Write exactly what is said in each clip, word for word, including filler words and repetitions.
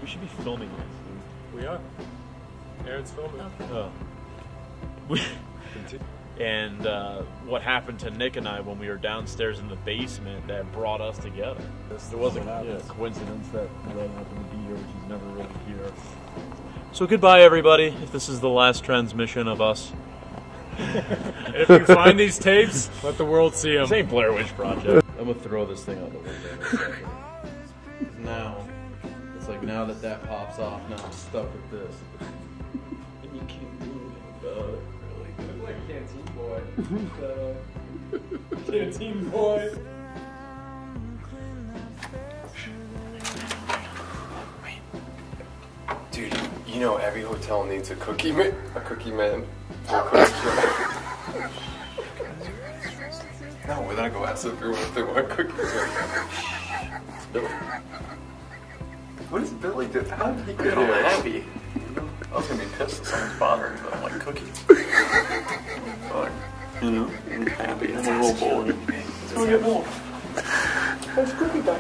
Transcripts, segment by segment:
We should be filming this. We are. Aaron's filming. Okay. Oh. We and uh, what happened to Nick and I when we were downstairs in the basement that brought us together. It wasn't yeah, a coincidence that Ray happened to be here, which he's never really here. So goodbye, everybody. If this is the last transmission of us. If you find these tapes, let the world see them. This ain't Blair Witch Project. I'm gonna throw this thing out the window in a second. Now, it's like now that that pops off, now I'm stuck with this. And you can't do anything about it. Really good. Like Canteen Boy. uh, Canteen Boy. Dude, you know every hotel needs a cookie man. A cookie man. No, we're gonna go ask everyone if they want cookies right now. Billy. What does Billy do? How did he get all happy? I was gonna be pissed if someone's bothering me, but I'm like, cookies. Fuck. You know, I'm happy. I'm a little boy. Let's go get more. What's cookie time?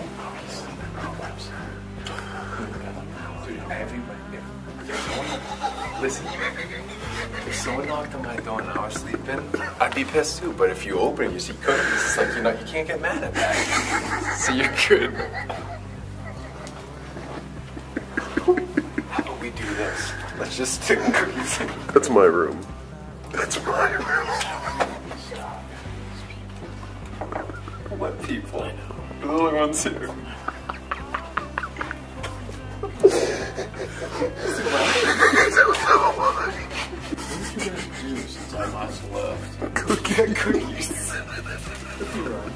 Dude, everybody. Listen, if someone knocked on my door and I was sleeping, I'd be pissed too. But if you open and you see cookies, it's like, you know, you can't get mad at that. So you're good. How about we do this? Let's just stick cookies in. That's my room. That's my room. What people? I know. The little ones here. I last left. Cookie and cookies. Cookie run.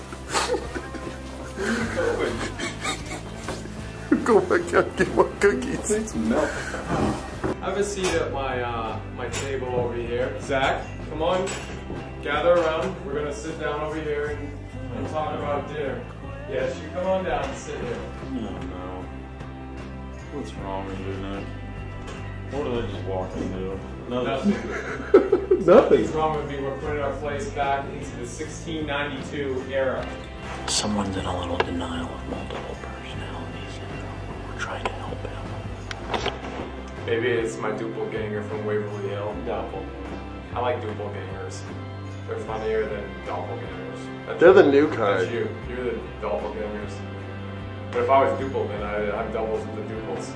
Where are you going? Go back out and get more cookies. It's milk. Have a seat at my uh, my table over here. Zach, come on, gather around. We're gonna sit down over here and, and talk about dinner. Yes, you come on down and sit here. No, no. What's wrong with you, Nick? What did I just walk into? Nothing. Nothing. Nothing's wrong with me. We're putting our place back into the sixteen ninety-two era. Someone's in a little denial of multiple personality syndrome. We're trying to help him. Maybe it's my doppelganger from Waverly Hill. Doppel. I like doppelgangers. They're funnier than doppelgangers. That's They're you. the new kind. That's you. You're the doppelgangers. But if I was duple, then I, I'm doubles with the duples.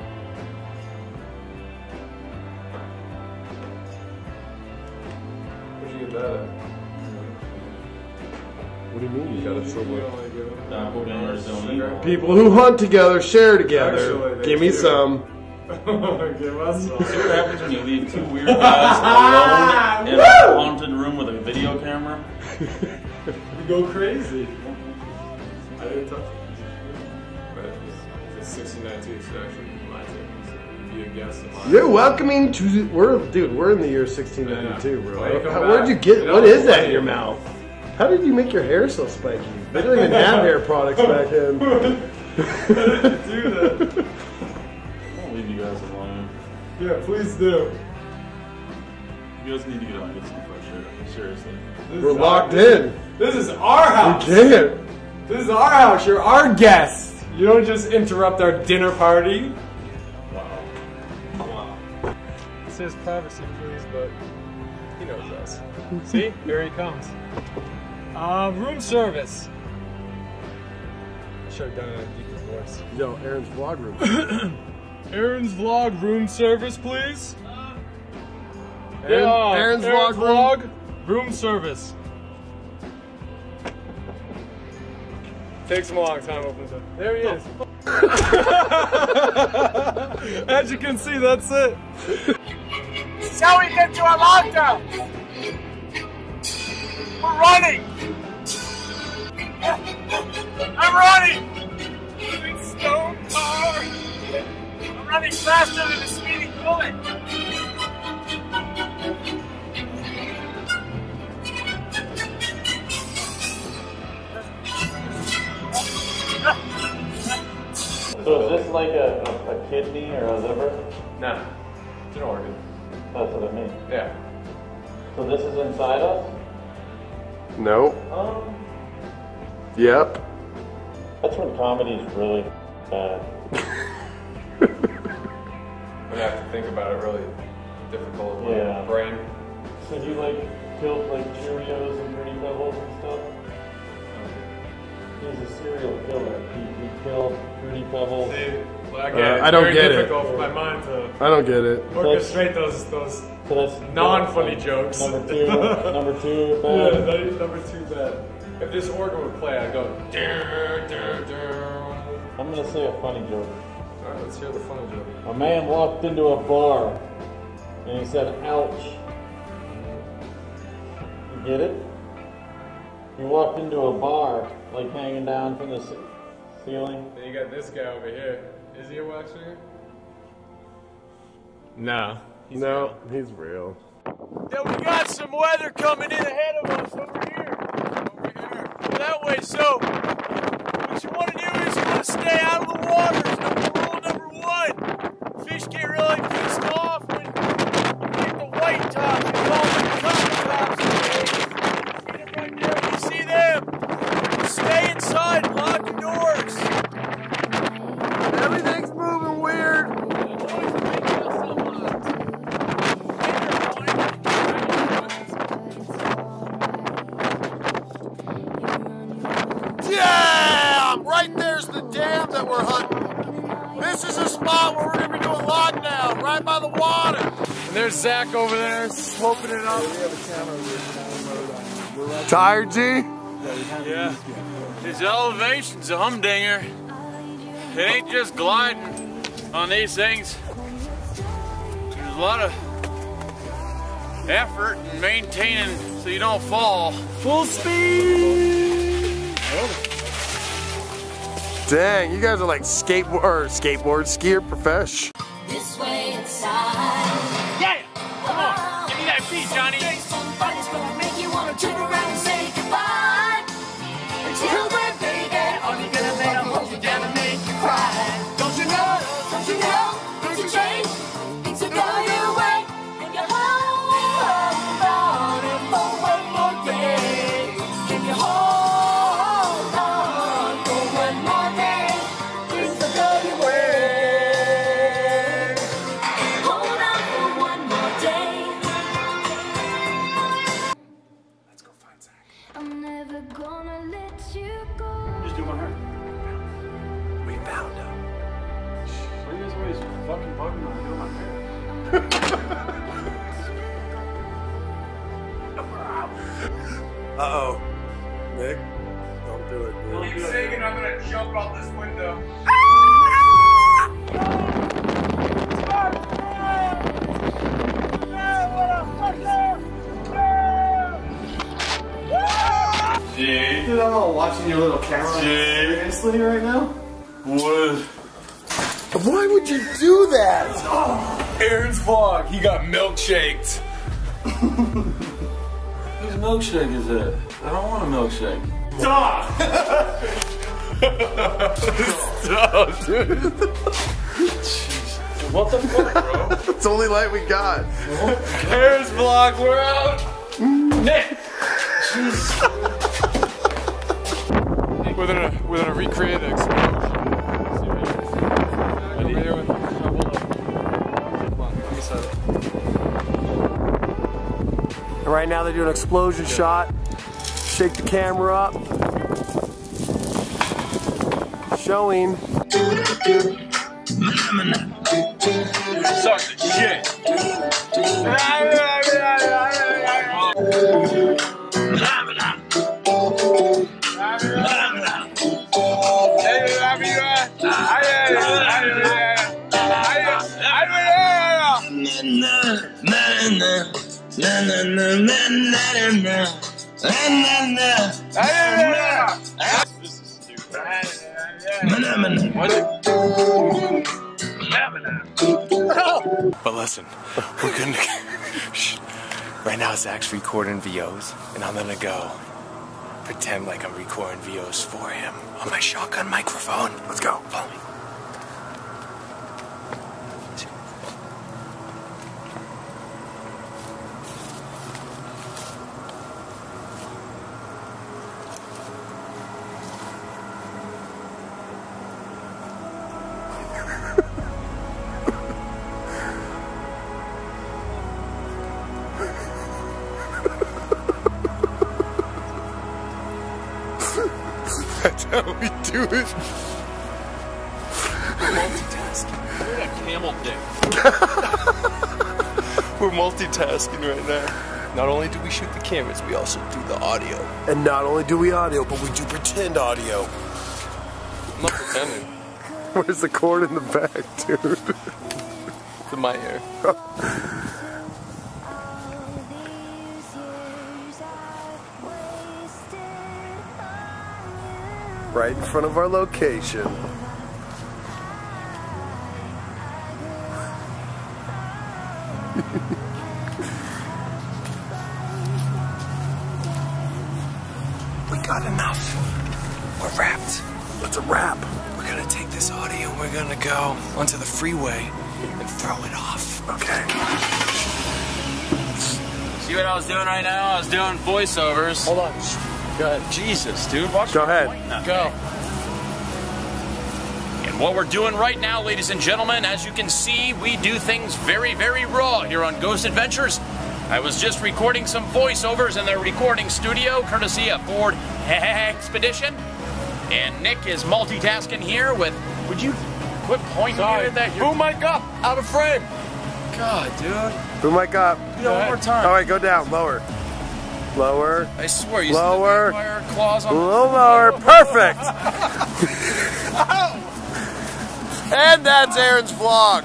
Where'd you get that at? What do you mean you got it somewhere? Doppelgangers don't eat. People who hunt together share together. Actually, Give me do. some. Give us some. See what happens when you leave two weird guys alone in a haunted room with a video camera? You go crazy. I didn't touch it. But it's sixty-nine too, so actually my take. Be a guest of mine. You're welcoming to. We're dude. We're in the year sixteen ninety-two, bro. Why you come How, back? where'd you get? You know, What is that why in your you- mouth? How did you make your hair so spiky? They don't even have hair products back then. I didn't do that. I'll leave you guys alone. Yeah, please do. You guys need to get out and get some fresh air. Seriously. This We're is locked our, in. This is our house. We can't. This is our house. You're our guest. You don't just interrupt our dinner party. Wow. Wow. It says privacy, please, but he knows us. See? Here he comes. Uh, room service. I should have done it in a deeper voice. Yo, Aaron's vlog room. Aaron's vlog room service, please. Aaron, Yeah, Aaron's, Aaron's vlog room. vlog room service. Takes him a long time to open the. There he is. As you can see, that's it. Shall we get to a lockdown? We're running! I'm running! Moving stone car! I'm running faster than a speeding bullet! So is this like a, a kidney or a liver? Nah, it's an organ. That's what I mean. Yeah. So this is inside us? No. Um, Yep. that's when comedy is really bad. I'd have to think about it really difficult with Yeah. my brain. So do you like killed like Cheerios and Fruity Pebbles and stuff? He's a serial killer. He, he killed Fruity Pebbles. See, like, Uh, yeah, it's I don't very get it. difficult for my mind to I don't get it. orchestrate those those So that's non-funny like, jokes. Number two, number two, bad. Yeah, that is number two bad. If this organ would play, I'd go. Dur, dur, dur. I'm gonna say a funny joke. All right, let's hear the funny joke. A man walked into a bar and he said, "Ouch." You get it? He walked into a bar, like hanging down from the ce- ceiling. Then you got this guy over here. Is he a wax singer? No. No, he's real. Then we got some weather coming in ahead of us over here. Over here. That way, so what you want to do is you want to stay out of the water. Number rule number one. Fish get really pissed off when you get the white tops. They call them cotton tops. See them right there? You see them? Stay inside. Lock your doors. Everything's moving weird. Damn! Right there's the dam that we're hunting. This is a spot where we're gonna be doing lockdown, right by the water. And there's Zach over there, sloping it up. Tired, G? Yeah. His elevation's a humdinger. It ain't just gliding on these things. There's a lot of effort in maintaining so you don't fall. Full speed! Dang, you guys are like skateboard or skateboard skier profesh. This way inside. Yeah! Come on! Give me that beat, Johnny! Somebody's gonna make you wanna turn around and say goodbye. Until then, baby, only gonna make them hold you down and make you cry. Don't you know? Don't you know? Things will change. Things will go your way. And you hold on for one more day. And you hold on for one more day. Things will go your way. Hold on for one more day. Let's go find Zach. I'm never gonna let you go. Just do my hair. We found him. Why are you guys always fucking bugging me doing my hair? Uh-oh. Nick, don't do it, dude. Keep singing, I'm gonna jump out this window. Dude, I'm all watching your little camera seriously right now. What? Why would you do that? Aaron's vlog, he got milkshaked. Whose milkshake is it? I don't want a milkshake. Stop! Oh, dude. What the fuck, bro? It's the only light we got. Aaron's vlog, we're out! Nick! We're gonna, we're gonna recreate the explosion. Over here with the couple of... Come on, let me set it. And right now they're doing an explosion shot. Shake the camera up. Showing. Suck the shit. But listen, we're gonna. Right now, Zach's recording V Os, and I'm gonna go pretend like I'm recording V Os for him on my shotgun microphone. Let's go. Follow me. how we do it. We're multitasking. We're a camel dick. We're multitasking right now. Not only do we shoot the cameras, we also do the audio. And not only do we audio, but we do pretend audio. I'm not pretending. Where's the cord in the back, dude? It's in my ear. Right in front of our location. We got enough. We're wrapped. It's a wrap. We're gonna take this audio and we're gonna go onto the freeway and throw it off. Okay. See what I was doing right now? I was doing voiceovers. Hold on. Go ahead. Jesus, dude. Watch Go your ahead. point now. Go. And what we're doing right now, ladies and gentlemen, as you can see, we do things very, very raw here on Ghost Adventures. I was just recording some voiceovers in the recording studio, courtesy of Ford Expedition. And Nick is multitasking here with, would you quit pointing Sorry. at that? Boom mic up. Out of frame. God, dude. Boom mic up. Do that one more time. All right, go down. Lower. Lower. I swear, you Lower. see the vampire claws A on little lower. Perfect. And that's Aaron's vlog.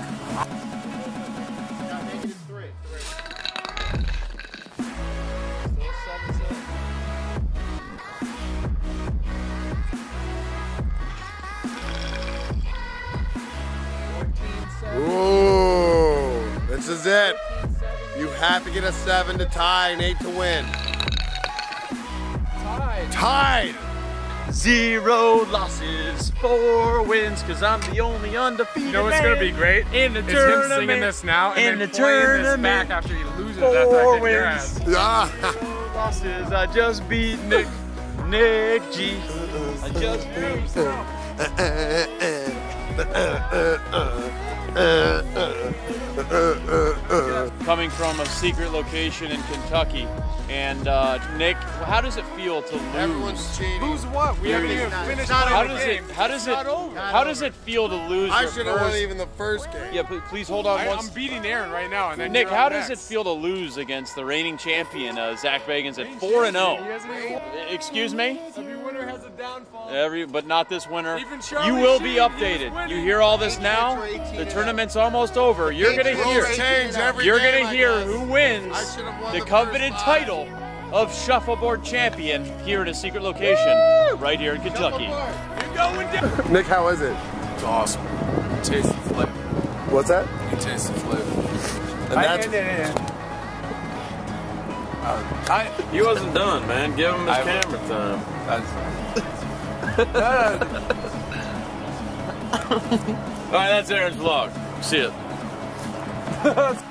Ooh, this is it. You have to get a seven to tie and eight to win. Tied. Tied. Zero losses, four wins, cause I'm the only undefeated. You know what's man gonna be great? in the Is tournament. him singing this now and in then the playing tournament. this back after he loses Four after I kick your wins. ass. Ah. Zero losses, I just beat Nick, Nick G. I just beat. Coming from a secret location in Kentucky, and uh, Nick, how does it feel to lose? Everyone's cheating. Lose what? We haven't even finished How the does it? game. How does it? It's not over. How does it feel to lose? I your should have won first- even the first game. Yeah, pl- please hold on I, one. I'm beating Aaron right now, and then Nick, you're how up does it next. feel to lose against the reigning champion, uh, Zak Bagans, at four and He zero? hasn't even won. Excuse me. Every winner has a downfall. Every, but not this winner. Even Charlie You will be Sheen, he was updated. winning. You hear all this now? The tournament's almost over. You're gonna hear. change every You're game, gonna I hear guess. who wins I should have won the the coveted first five. title of Shuffleboard Champion here in a secret location right here in Kentucky. You're going down. Nick, how is it? It's awesome. Taste the flavor. What's that? You taste the flavor. And that's I, He wasn't done, man. Give him his I- camera time. that's, All right, that's Aaron's vlog. See it.